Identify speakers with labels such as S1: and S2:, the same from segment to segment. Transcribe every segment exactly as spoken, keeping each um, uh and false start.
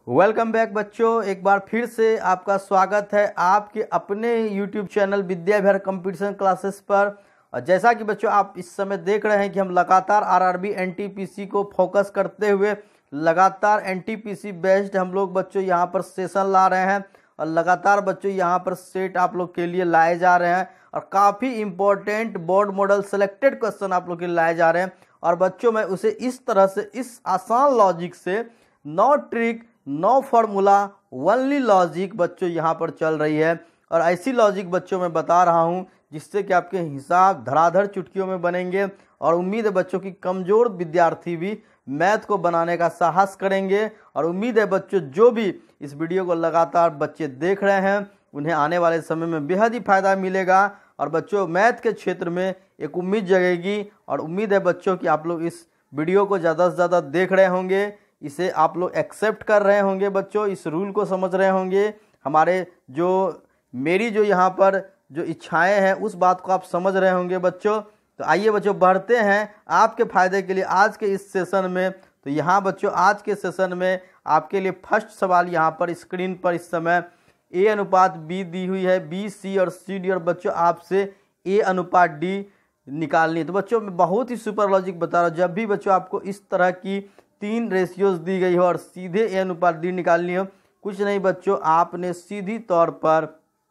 S1: Welcome back बच्चों, एक बार फिर से आपका स्वागत है आपके अपने YouTube channel Vidya Vihar competition classes पर। और जैसा कि बच्चों आप इस समय देख रहे हैं कि हम लगातार आरआरबी एनटीपीसी को फोकस करते हुए लगातार एनटीपीसी बेस्ड हम लोग बच्चों यहाँ पर सेशन ला रहे हैं और लगातार बच्चों यहाँ पर सेट आप लोग के लिए लाए जा रहे हैं और काफ़ी important board model selected question आप लोग के लिए लाए जा रहे हैं। और बच्चों मैं उसे इस तरह से इस आसान लॉजिक से no trick no formula only logic बच्चों यहाँ पर चल रही है। और ऐसी लॉजिक बच्चों मैं बता रहा हूँ जिससे कि आपके हिसाब धड़ाधड़ चुटकियों में बनेंगे और उम्मीद है बच्चों की कमज़ोर विद्यार्थी भी मैथ को बनाने का साहस करेंगे। और उम्मीद है बच्चों जो भी इस वीडियो को लगातार बच्चे देख रहे हैं उन्हें आने वाले समय में बेहद ही फ़ायदा मिलेगा और बच्चों मैथ के क्षेत्र में एक उम्मीद जगेगी। और उम्मीद है बच्चों कि आप लोग इस वीडियो को ज़्यादा से ज़्यादा देख रहे होंगे, इसे आप लोग एक्सेप्ट कर रहे होंगे बच्चों, इस रूल को समझ रहे होंगे, हमारे जो मेरी जो यहाँ पर जो इच्छाएं हैं उस बात को आप समझ रहे होंगे बच्चों। तो आइए बच्चों बढ़ते हैं आपके फ़ायदे के लिए आज के इस सेशन में। तो यहाँ बच्चों आज के सेशन में आपके लिए फर्स्ट सवाल यहाँ पर स्क्रीन पर इस समय ए अनुपात बी दी हुई है, बी सी और सी डी, और बच्चों आपसे ए अनुपात डी निकालनी है। तो बच्चों मैं बहुत ही सुपर लॉजिक बता रहा हूँ, जब भी बच्चों आपको इस तरह की तीन रेशियोज दी गई हो और सीधे ए अनुपात डी निकालनी हो, कुछ नहीं बच्चों आपने सीधी तौर पर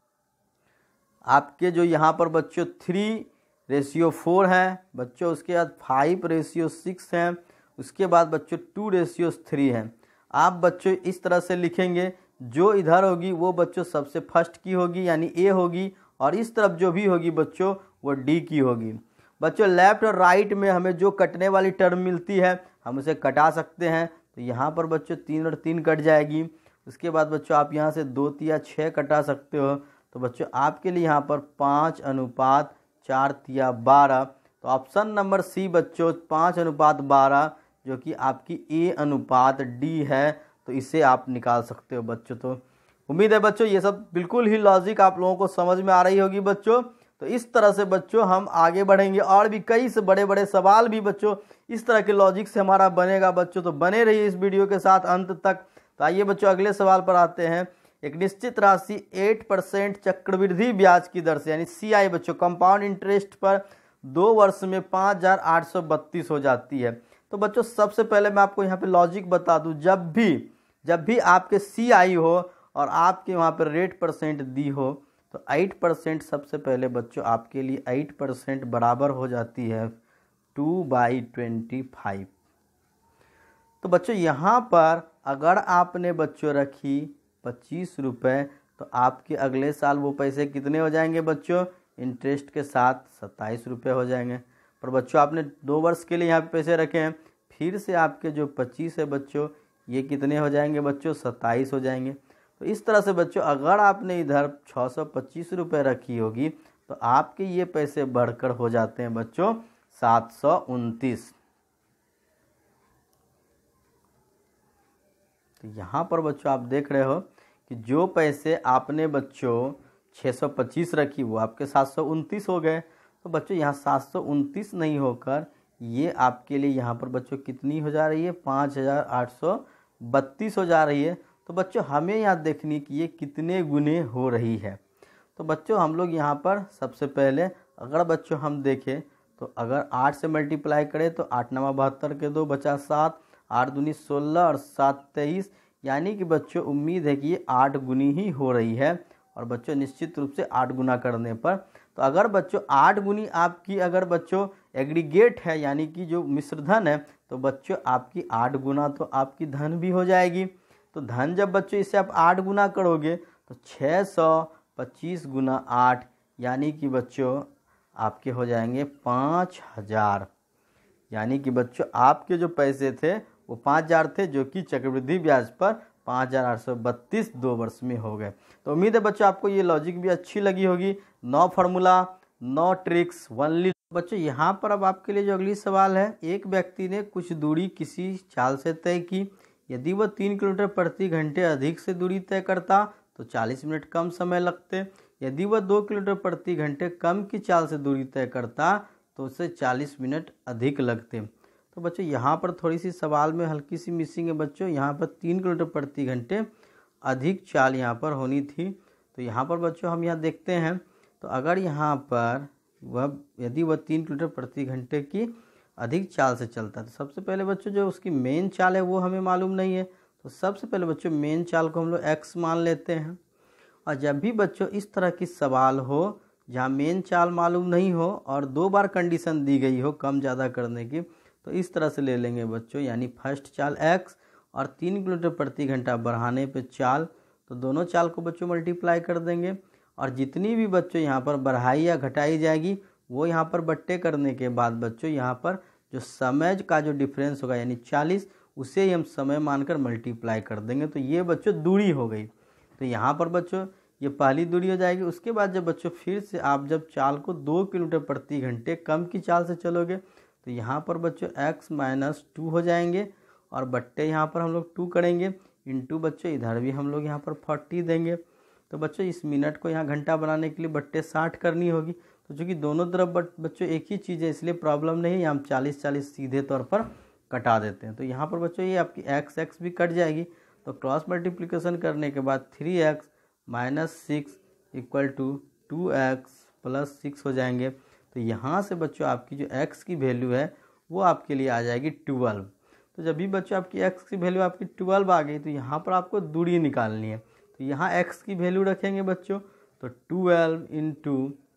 S1: आपके जो यहाँ पर बच्चों थ्री रेशियो फोर हैं बच्चों, उसके बाद फाइव रेशियो सिक्स हैं, उसके बाद बच्चों टू रेशियो थ्री हैं। आप बच्चों इस तरह से लिखेंगे, जो इधर होगी वो बच्चों सबसे फर्स्ट की होगी यानी ए होगी और इस तरफ जो भी होगी बच्चों वो डी की होगी। बच्चों लेफ्ट और राइट में हमें जो कटने वाली टर्म मिलती है हम उसे कटा सकते हैं। तो यहाँ पर बच्चों तीन और तीन कट जाएगी। उसके बाद बच्चों आप यहाँ से दो तिया छः कटा सकते हो। तो बच्चों आपके लिए यहाँ पर पाँच अनुपात चार तिया बारह। तो ऑप्शन नंबर सी बच्चों पाँच अनुपात बारह जो कि आपकी ए अनुपात डी है, तो इसे आप निकाल सकते हो बच्चों। तो उम्मीद है बच्चों ये सब बिल्कुल ही लॉजिक आप लोगों को समझ में आ रही होगी बच्चों। तो इस तरह से बच्चों हम आगे बढ़ेंगे और भी कई से बड़े बड़े सवाल भी बच्चों इस तरह के लॉजिक से हमारा बनेगा बच्चों। तो बने रहिए इस वीडियो के साथ अंत तक। तो आइए बच्चों अगले सवाल पर आते हैं। एक निश्चित राशि आठ परसेंट चक्रवृद्धि ब्याज की दर से यानी सी आई बच्चों कंपाउंड इंटरेस्ट पर दो वर्ष में पाँच हज़ार आठ सौ बत्तीस हो जाती है। तो बच्चों सबसे पहले मैं आपको यहाँ पे लॉजिक बता दूँ, जब भी जब भी आपके सी आई हो और आपके वहाँ पर रेट परसेंट दी हो तो आठ परसेंट सबसे पहले बच्चों आपके लिए आठ परसेंट बराबर हो जाती है टू बाई ट्वेंटी फाइव। तो बच्चों यहाँ पर अगर आपने बच्चों रखी पच्चीस रुपये तो आपके अगले साल वो पैसे कितने हो जाएंगे बच्चों, इंटरेस्ट के साथ सत्ताईस रुपये हो जाएंगे। पर बच्चों आपने दो वर्ष के लिए यहाँ पे पैसे रखे हैं, फिर से आपके जो पच्चीस है बच्चों ये कितने हो जाएंगे बच्चों, सत्ताईस हो जाएंगे। तो इस तरह से बच्चों अगर आपने इधर छः सौ पच्चीस रुपये रखी होगी तो आपके ये पैसे बढ़कर हो जाते हैं बच्चों सात सौ उनतीस। तो यहाँ पर बच्चों आप देख रहे हो कि जो पैसे आपने बच्चों छः सौ पच्चीस रखी वो आपके सात सौ उनतीस हो गए। तो बच्चों यहाँ सात सौ उनतीस नहीं होकर ये आपके लिए यहाँ पर बच्चों कितनी हो जा रही है, पाँच हज़ार आठ सौ बत्तीस हो जा रही है। तो बच्चों हमें यहाँ देखनी कि ये कितने गुने हो रही है। तो बच्चों हम लोग यहाँ पर सबसे पहले अगर बच्चों हम देखें तो अगर आठ से मल्टीप्लाई करें तो आठ नवा बहत्तर के दो बचा सात, आठ दूनी सोलह और सात तेईस, यानी कि बच्चों उम्मीद है कि ये आठ गुनी ही हो रही है। और बच्चों निश्चित रूप से आठ गुना करने पर तो अगर बच्चों आठ गुनी आपकी अगर बच्चों एग्रीगेट है यानी कि जो मिश्र धन है तो बच्चों आपकी आठ गुना तो आपकी धन भी हो जाएगी। तो धन जब बच्चों इससे आप आठ गुना करोगे तो छः सौ पच्चीस गुना आठ यानी कि बच्चों आपके हो जाएंगे पाँच हज़ार। यानी कि बच्चों आपके जो पैसे थे वो पाँच हज़ार थे जो कि चक्रवृद्धि ब्याज पर पाँच हज़ार आठ सौ बत्तीस दो वर्ष में हो गए। तो उम्मीद है बच्चों आपको ये लॉजिक भी अच्छी लगी होगी। No formula no tricks only. बच्चों यहाँ पर अब आपके लिए जो अगली सवाल है, एक व्यक्ति ने कुछ दूरी किसी चाल से तय की, यदि वह तीन किलोमीटर प्रति घंटे अधिक से दूरी तय करता तो चालीस मिनट कम समय लगते, यदि वह दो किलोमीटर प्रति घंटे कम की चाल से दूरी तय करता तो उसे चालीस मिनट अधिक लगते। तो बच्चों यहाँ पर थोड़ी सी सवाल में हल्की सी मिसिंग है बच्चों, यहाँ पर तीन किलोमीटर प्रति घंटे अधिक चाल यहाँ पर होनी थी। तो यहाँ पर बच्चों हम यहाँ देखते हैं, तो अगर यहाँ पर वह यदि वह तीन किलोमीटर प्रति घंटे की अधिक चाल से चलता है तो सबसे पहले बच्चों जो उसकी मेन चाल है वो हमें मालूम नहीं है, तो सबसे पहले बच्चों मेन चाल को हम लोग एक्स मान लेते हैं। और जब भी बच्चों इस तरह की सवाल हो जहाँ मेन चाल मालूम नहीं हो और दो बार कंडीशन दी गई हो कम ज़्यादा करने की, तो इस तरह से ले लेंगे बच्चों, यानी फर्स्ट चाल x और तीन किलोमीटर प्रति घंटा बढ़ाने पे चाल, तो दोनों चाल को बच्चों मल्टीप्लाई कर देंगे और जितनी भी बच्चों यहाँ पर बढ़ाई या घटाई जाएगी वो यहाँ पर बट्टे करने के बाद बच्चों यहाँ पर जो समय का जो डिफरेंस होगा यानी चालीस, उसे ही हम समय मानकर मल्टीप्लाई कर देंगे। तो ये बच्चों दूरी हो गई। तो यहाँ पर बच्चों ये पहली दूरी हो जाएगी। उसके बाद जब बच्चों फिर से आप जब चाल को दो किलोमीटर प्रति घंटे कम की चाल से चलोगे तो यहाँ पर बच्चों x माइनस टू हो जाएंगे और बट्टे यहाँ पर हम लोग टू करेंगे, इंटू बच्चों इधर भी हम लोग यहाँ पर फोर्टी देंगे। तो बच्चों इस मिनट को यहाँ घंटा बनाने के लिए बट्टे साठ करनी होगी। तो चूँकि दोनों तरफ बट बच्चों एक ही चीज़ है इसलिए प्रॉब्लम नहीं है, हम चालीस चालीस सीधे तौर पर कटा देते हैं। तो यहाँ पर बच्चों ये आपकी एक्स एक्स भी कट जाएगी। तो क्रॉस मल्टीप्लिकेशन करने के बाद three x minus six equal to two x plus six हो जाएंगे। तो यहाँ से बच्चों आपकी जो x की वैल्यू है वो आपके लिए आ जाएगी ट्वेल्व। तो जब भी बच्चों आपकी x की वैल्यू आपकी ट्वेल्व आ गई तो यहाँ पर आपको दूरी निकालनी है। तो यहाँ x की वैल्यू रखेंगे बच्चों, तो twelve into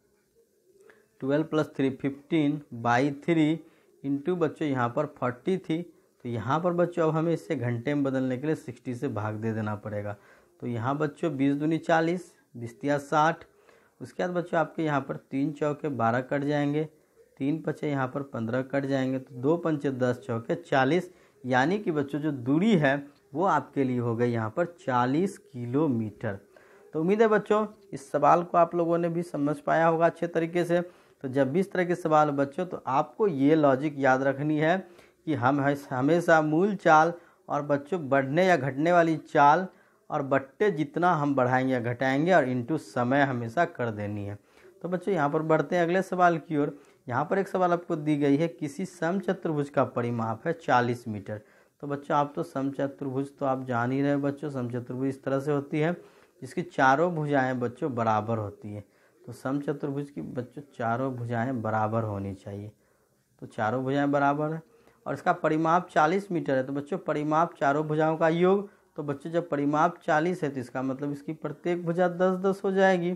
S1: twelve plus three fifteen by three into बच्चों यहाँ पर फोर्टी थी। तो यहाँ पर बच्चों अब हमें इससे घंटे में बदलने के लिए सिक्सटी से भाग दे देना पड़ेगा। तो यहाँ बच्चों बीस दूनी चालीस, बीस तिया साठ। उसके बाद बच्चों आपके यहाँ पर तीन चौके बारह कट जाएंगे, तीन पचे यहाँ पर पंद्रह कट जाएंगे, तो दो पंचे दस चौके चालीस, यानी कि बच्चों जो दूरी है वो आपके लिए हो गई यहाँ पर चालीस किलोमीटर। तो उम्मीद है बच्चों इस सवाल को आप लोगों ने भी समझ पाया होगा अच्छे तरीके से। तो जब भी इस तरह के सवाल बच्चों तो आपको ये लॉजिक याद रखनी है कि हम हमेशा मूल चाल और बच्चों बढ़ने या घटने वाली चाल और बट्टे जितना हम बढ़ाएंगे या घटाएंगे और इनटू समय हमेशा कर देनी है। तो बच्चों यहाँ पर बढ़ते हैं अगले सवाल की ओर। यहाँ पर एक सवाल आपको दी गई है, किसी समचतुर्भुज का परिमाप है चालीस मीटर। तो बच्चों आप तो समचतुर्भुज तो आप जान ही रहे बच्चों, समचतुर्भुज इस तरह से होती है जिसकी चारों भुजाएं बच्चों बराबर होती है। तो समचतुर्भुज की बच्चों चारों भुजाएं बराबर होनी चाहिए। तो चारों भुजाएं बराबर है और इसका परिमाप चालीस मीटर है। तो बच्चों परिमाप चारों भुजाओं का योग, तो बच्चों जब परिमाप चालीस है तो इसका मतलब इसकी प्रत्येक भुजा दस दस हो जाएगी।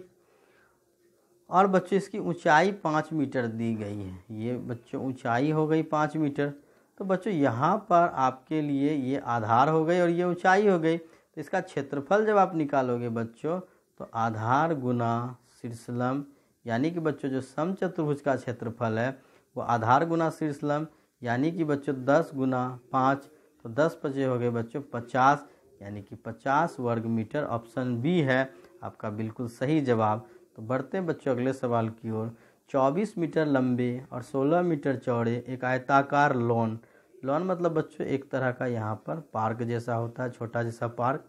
S1: और बच्चों इसकी ऊंचाई पाँच मीटर दी गई है, ये बच्चों ऊंचाई हो गई पाँच मीटर। तो बच्चों यहाँ पर आपके लिए ये आधार हो गई और ये ऊंचाई हो गई। तो इसका क्षेत्रफल जब आप निकालोगे बच्चों तो आधार गुना शीर्षलम, यानी कि बच्चों जो समचतुर्भुज का क्षेत्रफल है वो आधार गुना शीर्षलम, यानी कि बच्चों दस गुना पाँच, तो दस पचे हो गए बच्चों पचास, यानी कि पचास वर्ग मीटर। ऑप्शन बी है आपका बिल्कुल सही जवाब। तो बढ़ते हैं बच्चों अगले सवाल की ओर। चौबीस मीटर लंबे और सोलह मीटर चौड़े एक आयताकार लॉन, लॉन मतलब बच्चों एक तरह का यहाँ पर पार्क जैसा होता है, छोटा जैसा पार्क।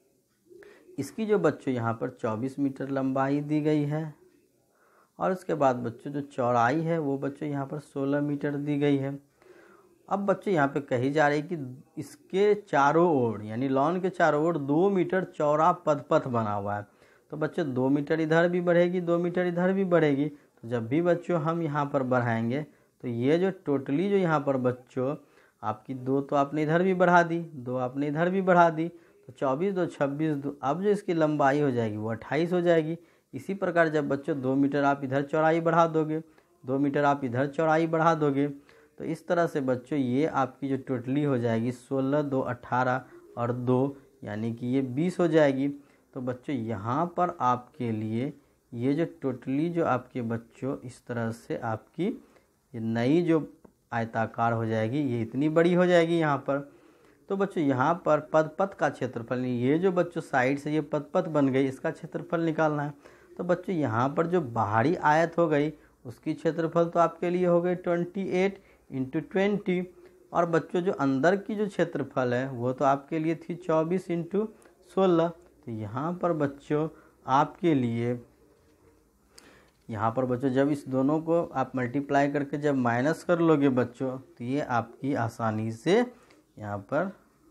S1: इसकी जो बच्चों यहाँ पर चौबीस मीटर लंबाई दी गई है और उसके बाद बच्चों जो चौड़ाई है वो बच्चों यहाँ पर सोलह मीटर दी गई है। अब बच्चों यहाँ पे कही जा रही है कि इसके चारों ओर यानी लॉन के चारों ओर दो मीटर चौड़ा पदपथ बना हुआ है। तो बच्चों दो मीटर इधर भी बढ़ेगी, दो मीटर इधर भी बढ़ेगी। तो जब भी बच्चों हम यहाँ पर बढ़ाएंगे तो ये जो टोटली जो यहाँ पर बच्चों आपकी दो तो आपने इधर भी बढ़ा दी, दो आपने इधर भी बढ़ा दी, तो चौबीस दो छब्बीस दो, अब जो इसकी लंबाई हो जाएगी वो अट्ठाईस हो जाएगी। इसी प्रकार जब बच्चों दो मीटर आप इधर चौड़ाई बढ़ा दोगे, दो मीटर आप इधर चौड़ाई बढ़ा दोगे, तो इस तरह से बच्चों ये आपकी जो टोटली हो जाएगी सोलह दो अठारह और दो, यानी कि ये बीस हो जाएगी। तो बच्चों यहाँ पर आपके लिए ये जो टोटली जो आपके बच्चों इस तरह से आपकी ये नई जो आयताकार हो जाएगी ये इतनी बड़ी हो जाएगी यहाँ पर। तो बच्चों यहाँ पर पदपथ का क्षेत्रफल, ये जो बच्चों साइड से ये पदपथ बन गई इसका क्षेत्रफल निकालना है। तो बच्चों यहाँ पर जो बाहरी आयत हो गई उसकी क्षेत्रफल तो आपके लिए हो गई ट्वेंटी एट इंटू ट्वेंटी, और बच्चों जो अंदर की जो क्षेत्रफल है वो तो आपके लिए थी चौबीस इंटू सोलह। तो यहाँ पर बच्चों आपके लिए यहाँ पर बच्चों जब इस दोनों को आप मल्टीप्लाई करके जब माइनस कर लोगे बच्चों, तो ये आपकी आसानी से यहाँ पर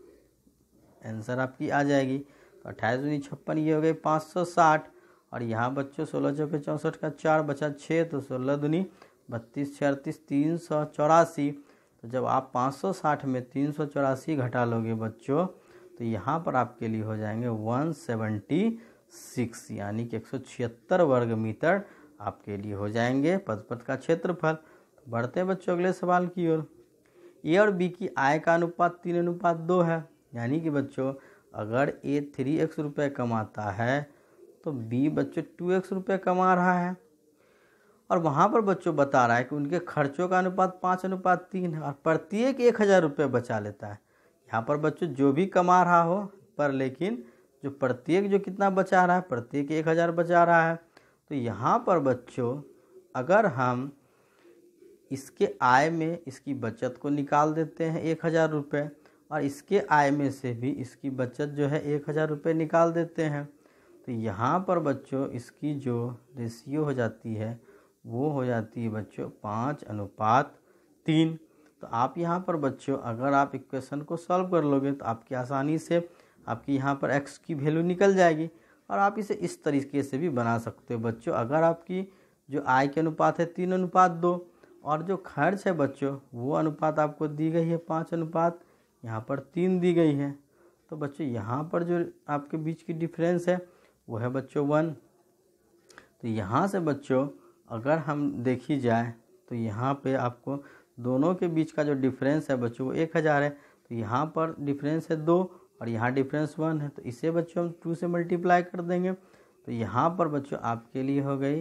S1: आंसर आपकी आ जाएगी। तो अट्ठाईस दूनी छप्पन, ये हो गई पाँच सौ साठ। और यहाँ बच्चों सोलह चौके चौंसठ का चार बचा छः, तो सोलह दूनी बत्तीस, छः अड़तीस, तीन सौ चौरासी। तो जब आप पाँच सौ साठ में तीन सौ चौरासी घटा लोगे बच्चों, तो यहाँ पर आपके लिए हो जाएंगे एक सौ छिहत्तर, यानी कि एक सौ छिहत्तर वर्ग मीटर आपके लिए हो जाएंगे पदपथ का क्षेत्रफल। तो बढ़ते हैं बच्चों अगले सवाल की ओर। ए और बी की आय का अनुपात तीन अनुपात दो है, यानी कि बच्चों अगर ए थ्री एक्स रुपये कमाता है तो बी बच्चों टू एक्स रुपये कमा रहा है। और वहाँ पर बच्चों बता रहा है कि उनके खर्चों का अनुपात पाँच अनुपात तीन है और प्रत्येक एक हज़ार रुपये बचा लेता है। यहाँ पर बच्चों जो भी कमा रहा हो, पर लेकिन जो प्रत्येक जो कितना बचा रहा है, प्रत्येक एक हज़ार बचा रहा है। तो यहाँ पर बच्चों अगर हम इसके आय में इसकी बचत को निकाल देते हैं एक हज़ार रुपये, और इसके आय में से भी इसकी बचत जो है एक हज़ार रुपये निकाल देते हैं, तो यहाँ पर बच्चों इसकी जो रेशियो हो जाती है वो हो जाती है बच्चों पाँच अनुपात तीन। तो आप यहाँ पर बच्चों अगर आप इक्वेशन को सॉल्व कर लोगे तो आपकी आसानी से आपकी यहाँ पर x की वैल्यू निकल जाएगी। और आप इसे इस तरीके से भी बना सकते हो बच्चों, अगर आपकी जो आय के अनुपात है तीन अनुपात दो और जो खर्च है बच्चों वो अनुपात आपको दी गई है पाँच अनुपात यहाँ पर तीन दी गई है। तो बच्चों यहाँ पर जो आपके बीच की डिफरेंस है वो है बच्चों वन। तो यहाँ से बच्चों अगर हम देखी जाए तो यहाँ पे आपको दोनों के बीच का जो डिफरेंस है बच्चों वो एक हज़ार है। तो यहाँ पर डिफरेंस है दो और यहाँ डिफरेंस वन है, तो इसे बच्चों हम टू से मल्टीप्लाई कर देंगे। तो यहाँ पर बच्चों आपके लिए हो गई,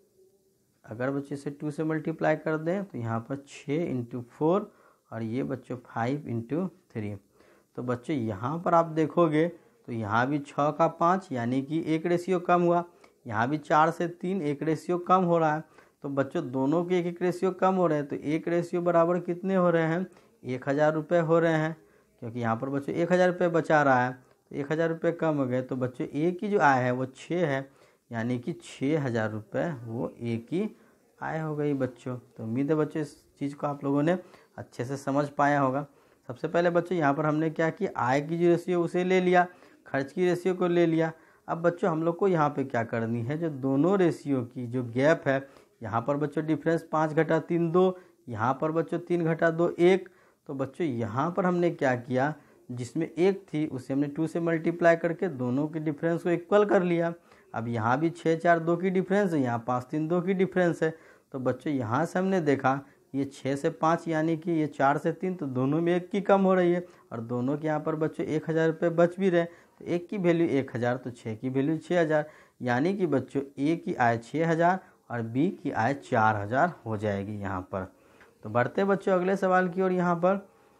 S1: अगर बच्चे इसे टू से मल्टीप्लाई कर दें तो यहाँ पर छः इंटू फोर और ये बच्चों फाइव इंटू थ्री। तो बच्चों यहाँ पर आप देखोगे तो यहाँ भी छः का पाँच यानी कि एक रेशियो कम हुआ, यहाँ भी चार से तीन एक रेशियो कम हो रहा है। तो बच्चों दोनों के एक एक रेशियो कम हो रहे हैं, तो एक रेशियो बराबर कितने हो रहे हैं, एक हज़ार रुपये हो रहे हैं, क्योंकि यहाँ पर बच्चों एक हज़ार रुपये बचा रहा है तो एक हज़ार रुपये कम हो गए। तो बच्चों एक की जो आय है वो छः है, यानी कि छः हज़ार रुपये वो एक ही आय हो गई बच्चों। तो उम्मीद है बच्चों इस चीज़ को आप लोगों ने अच्छे से समझ पाया होगा। सबसे पहले बच्चों यहाँ पर हमने क्या किया, आय की जो रेशियो उसे ले लिया, खर्च की रेशियो को ले लिया। अब बच्चों हम लोग को यहाँ पे क्या करनी है, जो दोनों रेशियो की जो गैप है, यहाँ पर बच्चों डिफरेंस पाँच घटा तीन दो, यहाँ पर बच्चों तीन घटा दो एक। तो बच्चों यहाँ पर हमने क्या किया, जिसमें एक थी उसे हमने टू से मल्टीप्लाई करके दोनों के डिफरेंस को इक्वल कर लिया। अब यहाँ भी छः चार दो की डिफरेंस है, यहाँ पाँच तीन दो की डिफरेंस है। तो बच्चों यहाँ से हमने देखा ये छः से पाँच यानी कि ये चार से तीन, तो दोनों में एक की कम हो रही है और दोनों के यहाँ पर बच्चों एक हज़ार रुपये बच भी रहे। तो एक की वैल्यू एक हज़ार तो छः की वैल्यू छः हज़ार, यानी कि बच्चों ए की आय छः हज़ार और बी की आय चार हज़ार हो जाएगी यहाँ पर। तो बढ़ते बच्चों अगले सवाल की ओर। यहाँ पर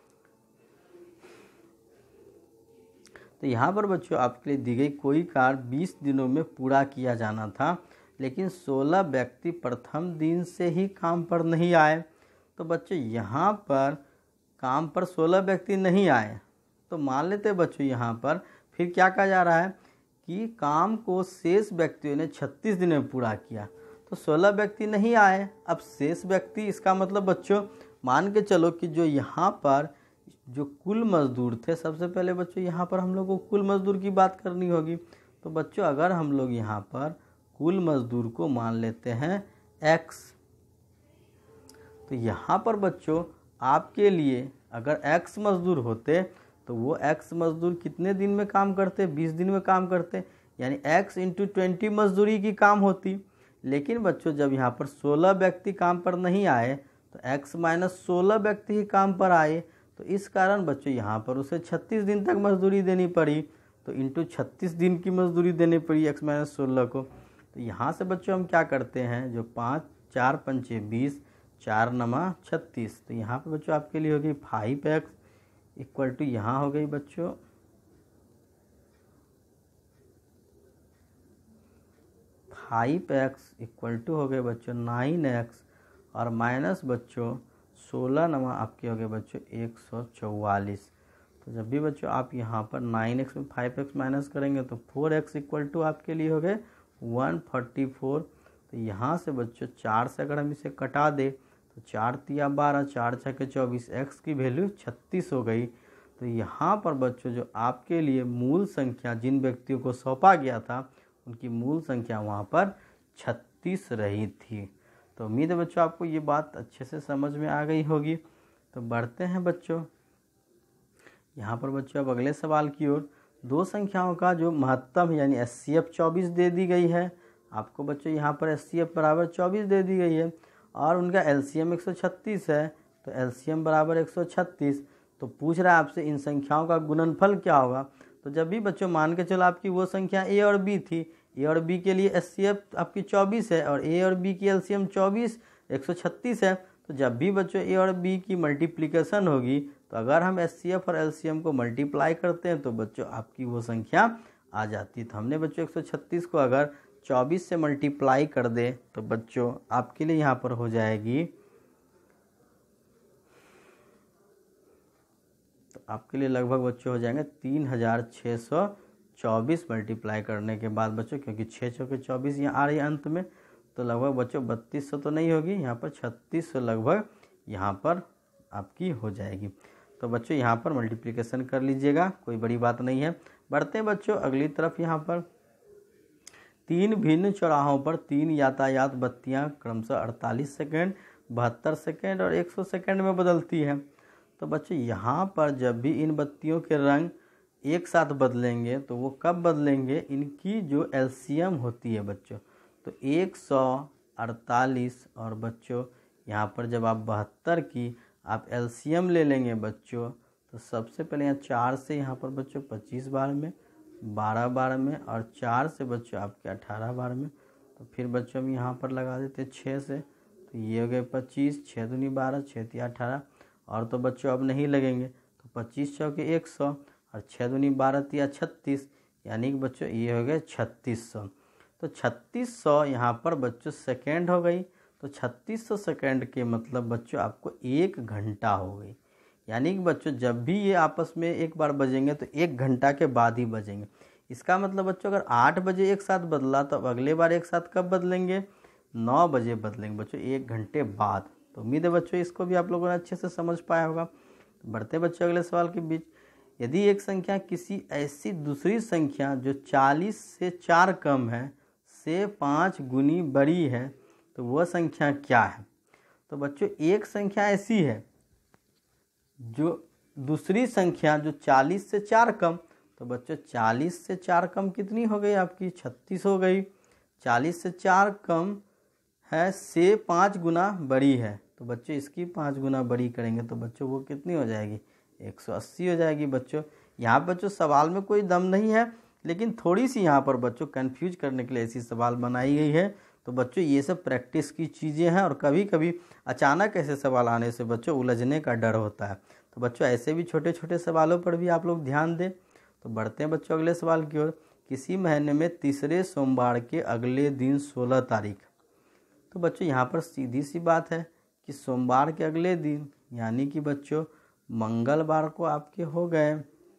S1: तो यहाँ पर बच्चों आपके लिए दी गई कोई कार्य बीस दिनों में पूरा किया जाना था, लेकिन सोलह व्यक्ति प्रथम दिन से ही काम पर नहीं आए। तो बच्चों यहाँ पर काम पर सोलह व्यक्ति नहीं आए, तो मान लेते बच्चों यहाँ पर फिर क्या कहा जा रहा है कि काम को शेष व्यक्तियों ने छत्तीस दिन में पूरा किया। तो सोलह व्यक्ति नहीं आए, अब शेष व्यक्ति, इसका मतलब बच्चों मान के चलो कि जो यहाँ पर जो कुल मजदूर थे, सबसे पहले बच्चों यहाँ पर हम लोग को कुल मजदूर की बात करनी होगी। तो बच्चों अगर हम लोग यहाँ पर कुल मजदूर को मान लेते हैं x, तो यहाँ पर बच्चों आपके लिए अगर x मजदूर होते तो वो x मजदूर कितने दिन में काम करते, बीस दिन में काम करते, यानी x इंटू ट्वेंटी मजदूरी की काम होती। लेकिन बच्चों जब यहाँ पर सोलह व्यक्ति काम पर नहीं आए तो x माइनस सोलह व्यक्ति ही काम पर आए, तो इस कारण बच्चों यहाँ पर उसे छत्तीस दिन तक मजदूरी देनी पड़ी। तो इंटू छत्तीस दिन की मजदूरी देनी पड़ी एक्स माइनस सोलह को। तो यहाँ से बच्चों हम क्या करते हैं, जो पाँच चार पंचे बीस, चार नमा छत्तीस, तो यहाँ पे बच्चों आपके लिए हो गई फाइव एक्स इक्वल टू यहाँ हो गई बच्चों फाइव एक्स इक्वल टू हो गए बच्चों नाइन एक्स और माइनस बच्चों सोलह नमा आपके हो गए बच्चों एक सौ चौवालीस। तो जब भी बच्चों आप यहाँ पर नाइन एक्स में फाइव एक्स माइनस करेंगे तो फोर एक्स इक्वल टू आपके लिए हो गए वन फोर्टी फोर तो यहाँ से बच्चों चार से अगर हम इसे कटा दे तो चार तिया बारह, चार छः चौबीस, एक्स की वैल्यू छत्तीस हो गई। तो यहाँ पर बच्चों जो आपके लिए मूल संख्या जिन व्यक्तियों को सौंपा गया था उनकी मूल संख्या वहाँ पर छत्तीस रही थी। तो उम्मीद है बच्चों आपको ये बात अच्छे से समझ में आ गई होगी। तो बढ़ते हैं बच्चों यहाँ पर बच्चों अब अगले सवाल की ओर। दो संख्याओं का जो महत्तम यानी एस सी एफ चौबीस दे दी गई है आपको बच्चों, यहाँ पर एस सी एफ बराबर चौबीस दे दी गई है और उनका एल सी एम एक सौ छत्तीस है। तो एल सी एम बराबर एक सौ छत्तीस। तो पूछ रहा है आपसे इन संख्याओं का गुणनफल क्या होगा। तो जब भी बच्चों मान के चलो आपकी वो संख्या ए और बी थी, ए और बी के लिए एस सी एफ आपकी चौबीस है और ए और बी की एल सी एम चौबीस एक सौ छत्तीस है। तो जब भी बच्चों ए और बी की मल्टीप्लिकेशन होगी तो अगर हम एस सी एफ और एल सी एम को मल्टीप्लाई करते हैं तो बच्चों आपकी वो संख्या आ जाती है। तो हमने बच्चों एक सौ छत्तीस को अगर चौबीस से मल्टीप्लाई कर दे तो बच्चों आपके लिए यहाँ पर हो जाएगी, तो आपके लिए लगभग बच्चों हो जाएंगे तीन हज़ार छः सौ चौबीस मल्टीप्लाई करने के बाद बच्चों, क्योंकि छः चौके चौबीस यहाँ आ रही है अंत में, तो लगभग बच्चों बत्तीस सौ तो नहीं होगी, यहाँ पर छत्तीस सौ लगभग यहाँ पर आपकी हो जाएगी। तो बच्चों यहाँ पर मल्टीप्लिकेशन कर लीजिएगा, कोई बड़ी बात नहीं है। बढ़ते हैं बच्चों अगली तरफ। यहाँ पर तीन भिन्न चौराहों पर तीन यातायात बत्तियाँ क्रमशः अड़तालीस सेकेंड, बहत्तर सेकेंड और सौ सेकेंड में बदलती है। तो बच्चों यहाँ पर जब भी इन बत्तियों के रंग एक साथ बदलेंगे तो वो कब बदलेंगे, इनकी जो एल सी एम होती है बच्चों, तो एक सौ अड़तालीस और बच्चों यहाँ पर जब आप बहत्तर की आप एल सी एम ले लेंगे बच्चों, तो सबसे पहले यहाँ चार से यहाँ पर बच्चों पच्चीस बार में, बारह बार में और चार से बच्चों आपके अठारह बार में। तो फिर बच्चों हम यहाँ पर लगा देते हैं छः से, तो ये हो गए पच्चीस, छः दूनी बारह, छः तिया अठारह और तो बच्चों अब नहीं लगेंगे, तो पच्चीस चौके एक सौ और छः दूनी बारह तिया छत्तीस, यानी कि बच्चों ये हो गए छत्तीस सौ। तो छत्तीस सौ यहाँ पर बच्चों सेकेंड हो गई। तो छत्तीस सौ सेकेंड के मतलब बच्चों आपको एक घंटा हो गई, यानी कि बच्चों जब भी ये आपस में एक बार बजेंगे तो एक घंटा के बाद ही बजेंगे। इसका मतलब बच्चों अगर आठ बजे एक साथ बदला तो अब अगले बार एक साथ कब बदलेंगे, नौ बजे बदलेंगे बच्चों, एक घंटे बाद। तो उम्मीद है बच्चों इसको भी आप लोगों ने अच्छे से समझ पाया होगा। तो बढ़ते बच्चों अगले सवाल के बीच। यदि एक संख्या किसी ऐसी दूसरी संख्या जो चालीस से चार कम है से पाँच गुनी बड़ी है तो वह संख्या क्या है। तो बच्चों एक संख्या ऐसी है जो दूसरी संख्या जो चालीस से चार कम, तो बच्चों चालीस से चार कम कितनी हो गई आपकी, छत्तीस हो गई। चालीस से चार कम है से पाँच गुना बड़ी है, तो बच्चों इसकी पाँच गुना बड़ी करेंगे तो बच्चों वो कितनी हो जाएगी, एक सौ अस्सी हो जाएगी। बच्चों यहाँ बच्चों सवाल में कोई दम नहीं है, लेकिन थोड़ी सी यहाँ पर बच्चों कंफ्यूज करने के लिए ऐसी सवाल बनाई गई है। तो बच्चों ये सब प्रैक्टिस की चीज़ें हैं और कभी कभी अचानक ऐसे सवाल आने से बच्चों उलझने का डर होता है। तो बच्चों ऐसे भी छोटे छोटे सवालों पर भी आप लोग ध्यान दें। तो बढ़ते हैं बच्चों अगले सवाल की ओर। किसी महीने में तीसरे सोमवार के अगले दिन सोलह तारीख। तो बच्चों यहाँ पर सीधी सी बात है कि सोमवार के अगले दिन यानी कि बच्चों मंगलवार को आपके हो गए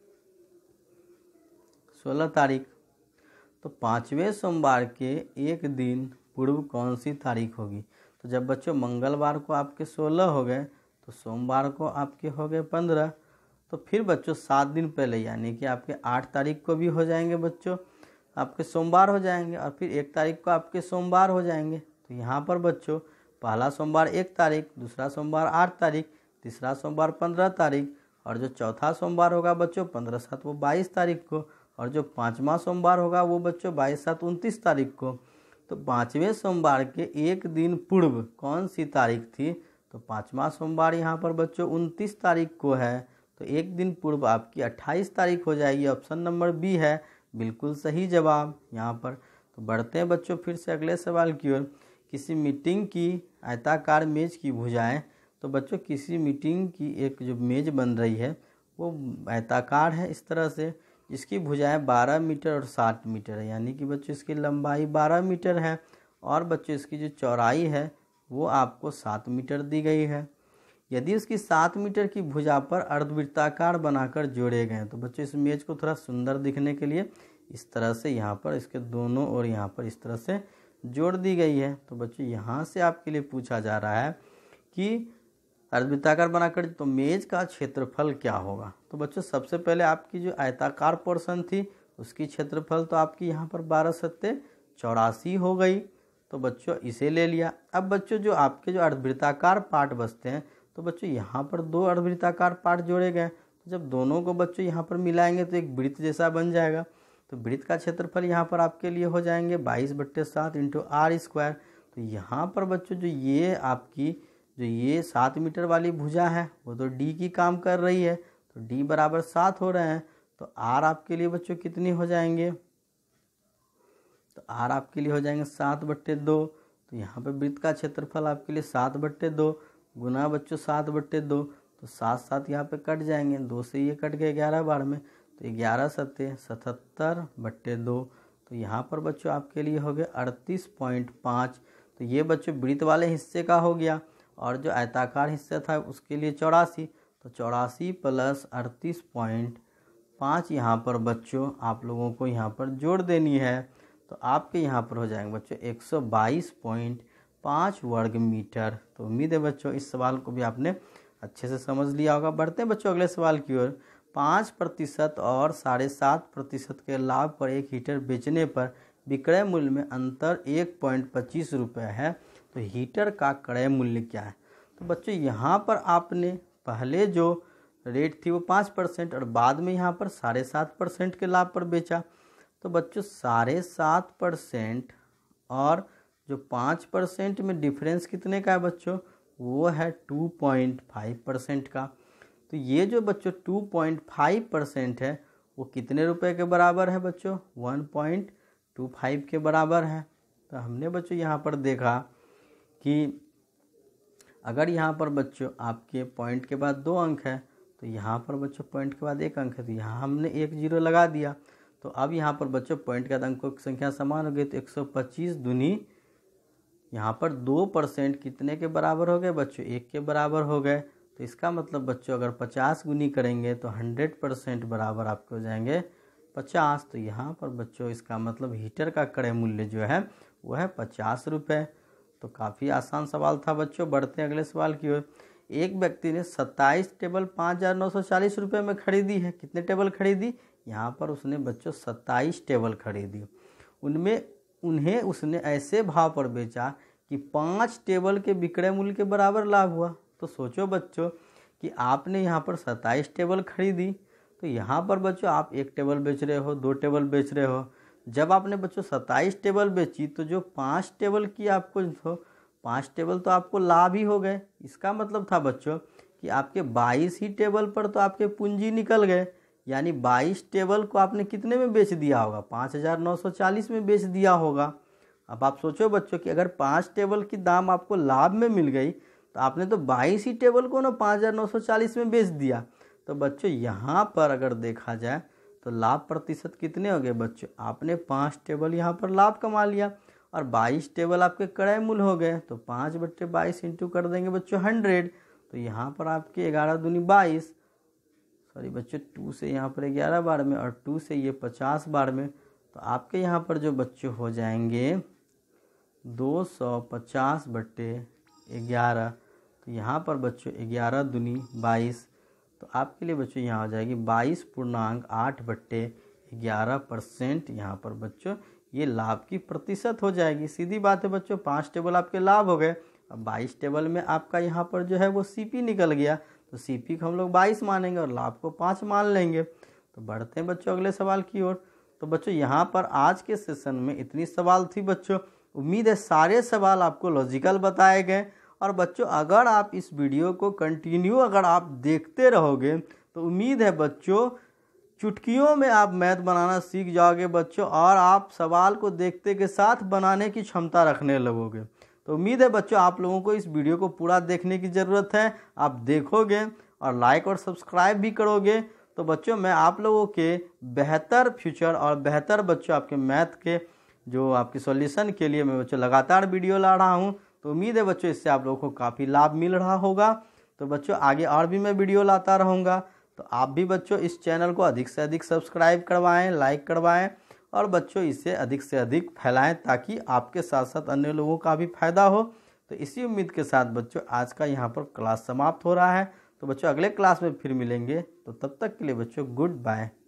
S1: सोलह तारीख। तो पाँचवें सोमवार के एक दिन पूर्व कौन सी तारीख होगी। तो जब बच्चों मंगलवार को आपके सोलह हो गए तो सोमवार को आपके हो गए पंद्रह, तो फिर बच्चों सात दिन पहले यानी कि आपके आठ तारीख को भी हो जाएंगे बच्चों आपके सोमवार हो जाएंगे और फिर एक तारीख को आपके सोमवार हो जाएंगे। तो यहाँ पर बच्चों पहला सोमवार एक तारीख, दूसरा सोमवार आठ तारीख, तीसरा सोमवार पंद्रह तारीख और जो चौथा सोमवार होगा बच्चों पंद्रह सात वो बाईस तारीख को और जो पाँचवा सोमवार होगा वो बच्चों बाईस सात उनतीस तारीख को। तो पाँचवें सोमवार के एक दिन पूर्व कौन सी तारीख थी, तो पाँचवा सोमवार यहाँ पर बच्चों उनतीस तारीख को है, तो एक दिन पूर्व आपकी अट्ठाईस तारीख हो जाएगी। ऑप्शन नंबर बी है बिल्कुल सही जवाब यहाँ पर। तो बढ़ते हैं बच्चों फिर से अगले सवाल की ओर। किसी मीटिंग की आयताकार मेज की भुजाएं, तो बच्चों किसी मीटिंग की एक जो मेज बन रही है वो आयताकार है इस तरह से, इसकी भुजाएं बारह मीटर और साठ मीटर है, यानी कि बच्चों इसकी लंबाई बारह मीटर है और बच्चों इसकी जो चौड़ाई है वो आपको सात मीटर दी गई है। यदि उसकी सात मीटर की भुजा पर अर्धवृत्ताकार बनाकर जोड़े गए तो बच्चों इस मेज को थोड़ा सुंदर दिखने के लिए इस तरह से यहाँ पर इसके दोनों ओर यहाँ पर इस तरह से जोड़ दी गई है। तो बच्चों यहाँ से आपके लिए पूछा जा रहा है कि अर्धवृत्ताकार बनाकर तो मेज का क्षेत्रफल क्या होगा। तो बच्चों सबसे पहले आपकी जो आयताकार पोर्शन थी उसकी क्षेत्रफल तो आपकी यहाँ पर बारह सत्ते चौरासी हो गई। तो बच्चों इसे ले लिया। अब बच्चों जो आपके जो अर्धवृत्ताकार पार्ट बचते हैं तो बच्चों यहाँ पर दो अर्धवृत्ताकार पार्ट जोड़े गए। तो जब दोनों को बच्चों यहाँ पर मिलाएंगे तो एक वृत्त जैसा बन जाएगा। तो वृत्त का क्षेत्रफल यहाँ पर आपके लिए हो जाएंगे बाईस बट्टे सात इंटू आर स्क्वायर। तो यहाँ पर बच्चों जो ये आपकी जो ये सात मीटर वाली भुजा है वो तो डी की काम कर रही है, तो डी बराबर सात हो रहे हैं। तो आर आपके लिए बच्चों कितनी हो जाएंगे, तो आर आपके लिए हो जाएंगे सात बट्टे दो। तो यहाँ पे वृत्त का क्षेत्रफल आपके लिए सात बट्टे दो गुना बच्चों सात बट्टे दो। तो सात सात यहाँ पे कट जाएंगे, दो से ये कट गए ग्यारह बार में, तो ग्यारह सत्ते सतहत्तर बट्टे दो। तो यहाँ पर बच्चों आपके लिए हो गए अड़तीस पॉइंट पाँच। तो ये बच्चों वृत्त वाले हिस्से का हो गया, और जो आयताकार हिस्सा था उसके लिए चौरासी। तो चौरासी प्लस अड़तीस पॉइंट पाँच यहाँ पर बच्चों आप लोगों को यहाँ पर जोड़ देनी है। तो आपके यहाँ पर हो जाएंगे बच्चों एक सौ बाईस पॉइंट पाँच वर्ग मीटर। तो उम्मीद है बच्चों इस सवाल को भी आपने अच्छे से समझ लिया होगा। बढ़ते हैं बच्चों अगले सवाल की ओर। पाँच प्रतिशत और साढ़े सात प्रतिशत के लाभ पर एक हीटर बेचने पर विक्रय मूल्य में अंतर एक पॉइंट पच्चीस रुपये है, तो हीटर का क्रय मूल्य क्या है। तो बच्चों यहाँ पर आपने पहले जो रेट थी वो पाँच परसेंट और बाद में यहाँ पर साढ़े सात परसेंट के लाभ पर बेचा। तो बच्चों साढ़े सात परसेंट और जो पाँच परसेंट में डिफरेंस कितने का है बच्चों, वो है टू पॉइंट फाइव परसेंट का। तो ये जो बच्चों टू पॉइंट फाइव परसेंट है वो कितने रुपए के बराबर है बच्चों, वन पॉइंट टू फाइव के बराबर है। तो हमने बच्चों यहाँ पर देखा कि अगर यहाँ पर बच्चों आपके पॉइंट के बाद दो अंक है तो यहाँ पर बच्चों पॉइंट के बाद एक अंक है, तो यहाँ हमने एक जीरो लगा दिया। तो अब यहाँ पर बच्चों पॉइंट के बाद अंकों की संख्या समान हो गई, तो एक सौ पच्चीस दूनी यहाँ पर दो परसेंट कितने के बराबर हो गए बच्चों, एक के बराबर हो गए। तो इसका मतलब बच्चों अगर पचास गुनी करेंगे तो हंड्रेड परसेंट बराबर आपके हो जाएंगे पचास। तो यहाँ पर बच्चों इसका मतलब हीटर का क्रय मूल्य जो है वो है पचास रुपये। तो काफ़ी आसान सवाल था बच्चों। बढ़ते हैं अगले सवाल की ओर। एक व्यक्ति ने सत्ताईस टेबल पाँच हज़ार नौ सौ चालीस रुपये में खरीदी है। कितने टेबल खरीदी, यहाँ पर उसने बच्चों सत्ताईस टेबल खरीदी। उनमें उन्हें उसने ऐसे भाव पर बेचा कि पाँच टेबल के विक्रय मूल्य के बराबर लाभ हुआ। तो सोचो बच्चों कि आपने यहाँ पर सत्ताईस टेबल खरीदी, तो यहाँ पर बच्चों आप एक टेबल बेच रहे हो, दो टेबल बेच रहे हो। जब आपने बच्चों सत्ताईस टेबल बेची तो जो पाँच टेबल की आपको तो पाँच टेबल तो आपको लाभ ही हो गए। इसका मतलब था बच्चों कि आपके बाईस ही टेबल पर तो आपके पूंजी निकल गए, यानी बाईस टेबल को आपने कितने में बेच दिया होगा, पाँच हज़ार नौ सौ चालीस में बेच दिया होगा। अब आप सोचो बच्चों कि अगर पाँच टेबल की दाम आपको लाभ में मिल गई तो आपने तो बाईस ही टेबल को ना पाँच हज़ार नौ सौ चालीस में बेच दिया। तो बच्चों यहाँ पर अगर देखा जाए तो लाभ प्रतिशत कितने हो गए बच्चों, आपने पाँच टेबल यहाँ पर लाभ कमा लिया और बाईस टेबल आपके क्रय मूल्य हो गए। तो पाँच बट्टे बाईस इंटू कर देंगे बच्चों हंड्रेड। तो यहाँ पर आपके ग्यारह दूनी बाईस, सॉरी बच्चों टू से यहाँ पर ग्यारह बार में और टू से ये पचास बार में, तो आपके यहाँ पर जो बच्चों हो जाएंगे दो सौ पचास बट्टे ग्यारह। तो यहाँ पर बच्चों ग्यारह दूनी बाईस, तो आपके लिए बच्चों यहाँ हो जाएगी बाईस पूर्णांक आठ बट्टे ग्यारह परसेंट। यहाँ पर बच्चों ये लाभ की प्रतिशत हो जाएगी। सीधी बात है बच्चों, पाँच टेबल आपके लाभ हो गए, अब बाईस टेबल में आपका यहाँ पर जो है वो सीपी निकल गया, तो सीपी को हम लोग बाईस मानेंगे और लाभ को पाँच मान लेंगे। तो बढ़ते हैं बच्चों अगले सवाल की ओर। तो बच्चों यहाँ पर आज के सेशन में इतनी सवाल थी बच्चों। उम्मीद है सारे सवाल आपको लॉजिकल बताए गए। और बच्चों अगर आप इस वीडियो को कंटिन्यू अगर आप देखते रहोगे तो उम्मीद है बच्चों चुटकियों में आप मैथ बनाना सीख जाओगे बच्चों, और आप सवाल को देखते के साथ बनाने की क्षमता रखने लगोगे। तो उम्मीद है बच्चों आप लोगों को इस वीडियो को पूरा देखने की ज़रूरत है। आप देखोगे और लाइक और सब्सक्राइब भी करोगे तो बच्चों मैं आप लोगों के बेहतर फ्यूचर और बेहतर बच्चों आपके मैथ के जो आपके सॉल्यूशन के लिए मैं बच्चों लगातार वीडियो ला रहा हूँ। तो उम्मीद है बच्चों इससे आप लोगों को काफ़ी लाभ मिल रहा होगा। तो बच्चों आगे और भी मैं वीडियो लाता रहूँगा, तो आप भी बच्चों इस चैनल को अधिक से अधिक सब्सक्राइब करवाएं, लाइक करवाएं और बच्चों इसे अधिक से अधिक फैलाएं ताकि आपके साथ साथ अन्य लोगों का भी फायदा हो। तो इसी उम्मीद के साथ बच्चों आज का यहाँ पर क्लास समाप्त हो रहा है। तो बच्चों अगले क्लास में फिर मिलेंगे, तो तब तक के लिए बच्चों गुड बाय।